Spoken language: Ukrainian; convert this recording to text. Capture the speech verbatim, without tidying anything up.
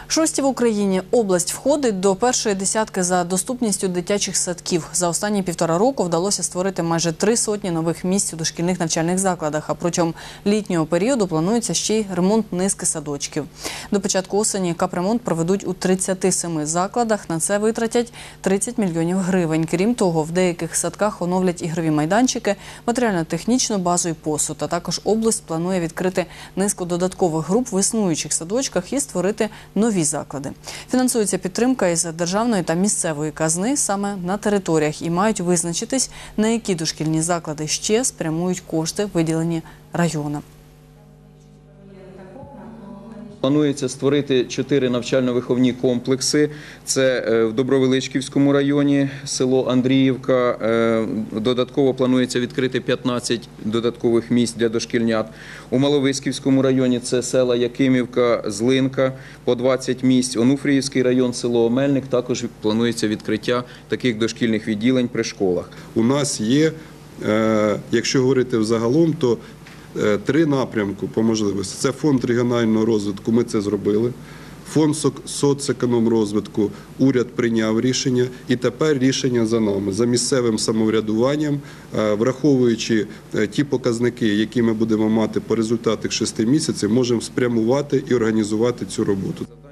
Шості в Україні область входить до першої десятки за доступністю дитячих садків. За останні півтора року вдалося створити майже три сотні нових місць у дошкільних навчальних закладах, а протягом літнього періоду планується ще й ремонт низки садочків. До початку осені капремонт проведуть у тридцяти семи закладах, на це витратять тридцять мільйонів гривень. Крім того, в деяких садках оновлять ігрові майданчики, матеріально-технічну базу і посуд. А також область планує відкрити низку додаткових груп в існуючих садочках і створити нові заклади. Фінансується підтримка із державної та місцевої казни саме на територіях і мають визначитись, на які дошкільні заклади ще спрямують кошти, виділені районам. Планується створити чотири навчально-виховні комплекси. Це в Добровеличківському районі, село Андріївка. Додатково планується відкрити п'ятнадцять додаткових місць для дошкільнят. У Маловиськівському районі це села Якимівка, Злинка, по двадцять місць. Онуфріївський район, село Омельник, також планується відкриття таких дошкільних відділень при школах. У нас є, якщо говорити взагалом, то три напрямки по можливості. Це фонд регіонального розвитку, ми це зробили. Фонд соцекономрозвитку, уряд прийняв рішення, і тепер рішення за нами, за місцевим самоврядуванням, враховуючи ті показники, які ми будемо мати по результатах шести місяців, можемо спрямувати і організувати цю роботу.